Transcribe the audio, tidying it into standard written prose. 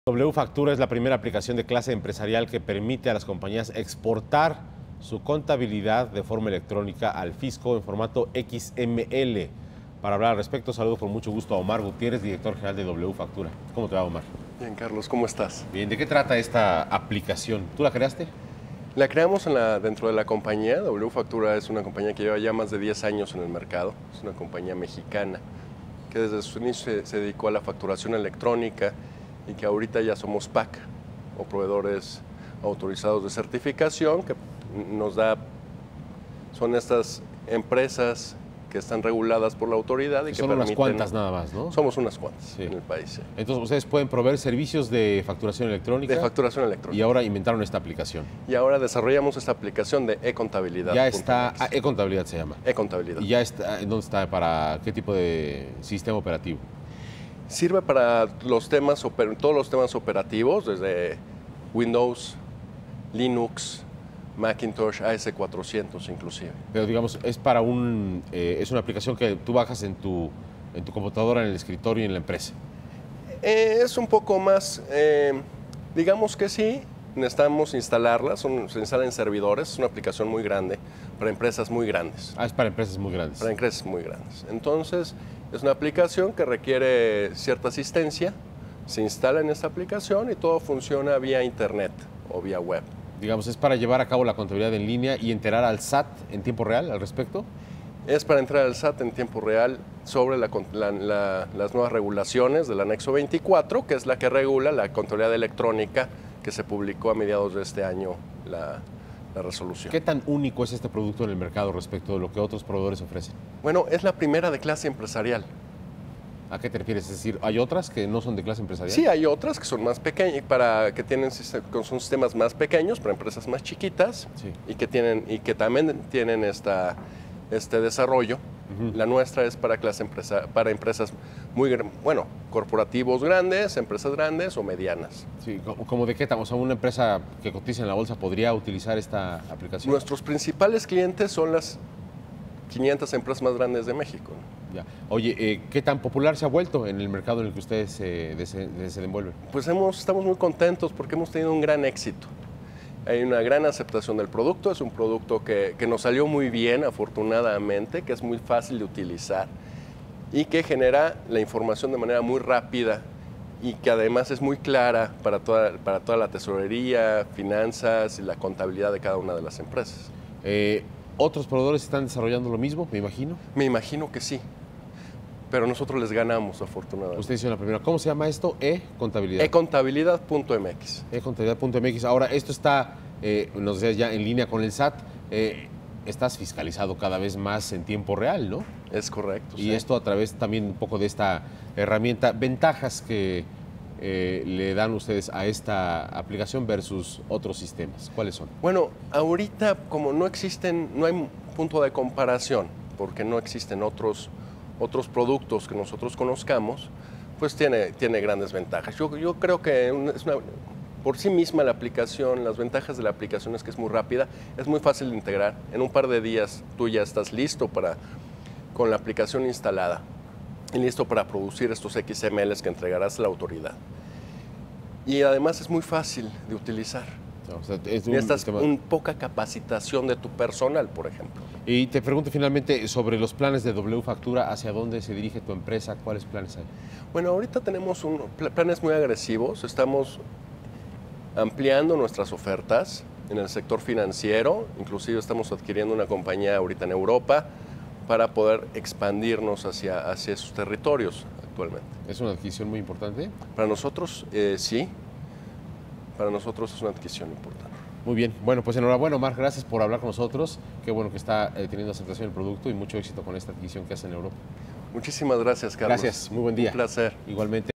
W Factura es la primera aplicación de clase empresarial que permite a las compañías exportar su contabilidad de forma electrónica al fisco en formato XML. Para hablar al respecto, saludo con mucho gusto a Omar Gutiérrez, director general de W Factura. ¿Cómo te va, Omar? Bien, Carlos, ¿cómo estás? Bien, ¿de qué trata esta aplicación? ¿Tú la creaste? La creamos dentro de la compañía. W Factura es una compañía que lleva ya más de 10 años en el mercado. Es una compañía mexicana que desde su inicio se dedicó a la facturación electrónica y que ahorita ya somos PAC, o proveedores autorizados de certificación, que son estas empresas que están reguladas por la autoridad y que son permiten, unas cuantas nada más, ¿no? Somos unas cuantas Sí. en el país. Sí. Entonces, ustedes pueden proveer servicios de facturación electrónica. De facturación electrónica. Y ahora inventaron esta aplicación. Y ahora desarrollamos esta aplicación de e-contabilidad. Ya está, e-contabilidad se llama. E-contabilidad. ¿Y ya está, dónde está, para qué tipo de sistema operativo? Sirve para todos los temas operativos, desde Windows, Linux, Macintosh, AS400 inclusive. Pero digamos, es para es una aplicación que tú bajas en tu computadora, en el escritorio y en la empresa. Es un poco más, digamos que sí, necesitamos instalarla, se instala en servidores, es una aplicación muy grande, para empresas muy grandes. Ah, es para empresas muy grandes. Para empresas muy grandes. Entonces, es una aplicación que requiere cierta asistencia, se instala en esta aplicación y todo funciona vía internet o vía web. Digamos, es para llevar a cabo la contabilidad en línea y enterar al SAT en tiempo real al respecto. Es para entrar al SAT en tiempo real sobre las nuevas regulaciones del anexo 24, que es la que regula la contabilidad electrónica que se publicó a mediados de este año la resolución. ¿Qué tan único es este producto en el mercado respecto de lo que otros proveedores ofrecen? Bueno, es la primera de clase empresarial. ¿A qué te refieres? Es decir, ¿hay otras que no son de clase empresarial? Sí, hay otras que son más pequeñas, son sistemas más pequeños, para empresas más chiquitas, Sí. y que también tienen este desarrollo. La nuestra es para para empresas corporativos grandes, empresas grandes o medianas. Sí, ¿como de qué tamaño? O sea, ¿una empresa que cotiza en la bolsa podría utilizar esta aplicación? Nuestros principales clientes son las 500 empresas más grandes de México. Ya. Oye, ¿qué tan popular se ha vuelto en el mercado en el que ustedes se desenvuelven? Pues estamos muy contentos porque hemos tenido un gran éxito. Hay una gran aceptación del producto, es un producto que nos salió muy bien, afortunadamente, que es muy fácil de utilizar y que genera la información de manera muy rápida y que además es muy clara para toda la tesorería, finanzas y la contabilidad de cada una de las empresas. ¿Otros proveedores están desarrollando lo mismo, me imagino? Me imagino que sí, pero nosotros les ganamos, afortunadamente. Usted hizo la primera. ¿Cómo se llama esto? E-contabilidad. E-contabilidad.mx. E-contabilidad.mx. Ahora, esto está, nos decías, ya en línea con el SAT. Estás fiscalizado cada vez más en tiempo real, ¿no? Es correcto. Y sí. esto a través también un poco de esta herramienta. Ventajas que le dan ustedes a esta aplicación versus otros sistemas. ¿Cuáles son? Bueno, ahorita como no hay punto de comparación, porque no existen otros productos que nosotros conozcamos, pues tiene grandes ventajas. Yo creo que por sí misma la aplicación, las ventajas de la aplicación es que es muy rápida, es muy fácil de integrar. En un par de días tú ya estás listo con la aplicación instalada y listo para producir estos XMLs que entregarás a la autoridad. Y además es muy fácil de utilizar. O sea, Necesitas poca capacitación de tu personal, por ejemplo. Y te pregunto finalmente sobre los planes de W Factura, ¿hacia dónde se dirige tu empresa? ¿Cuáles planes hay? Bueno, ahorita tenemos planes muy agresivos, estamos ampliando nuestras ofertas en el sector financiero, inclusive estamos adquiriendo una compañía ahorita en Europa para poder expandirnos hacia esos territorios actualmente. ¿Es una adquisición muy importante? Para nosotros, sí. Para nosotros es una adquisición importante. Muy bien. Bueno, pues enhorabuena, Omar. Gracias por hablar con nosotros. Qué bueno que está teniendo aceptación el producto y mucho éxito con esta adquisición que hace en Europa. Muchísimas gracias, Carlos. Gracias. Muy buen día. Un placer. Igualmente.